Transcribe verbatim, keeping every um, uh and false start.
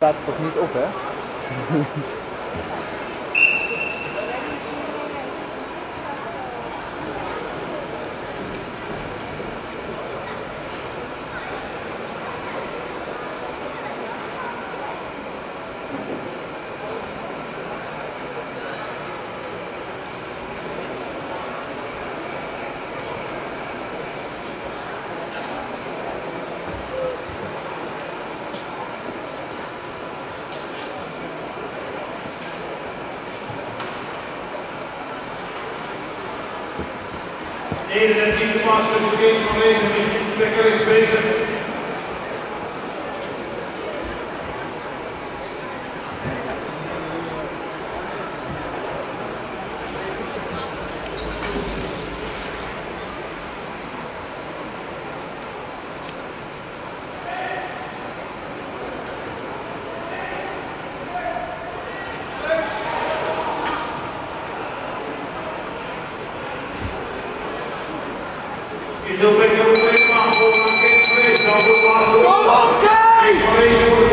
Staat er toch niet op, hè? eenentwintigste plaats voor Kees van Lezen, de Bekker is bezig. Is heel Bekker op de plaats voor Kees van Lezen, dan voor de plaats voor Kees van Lezen.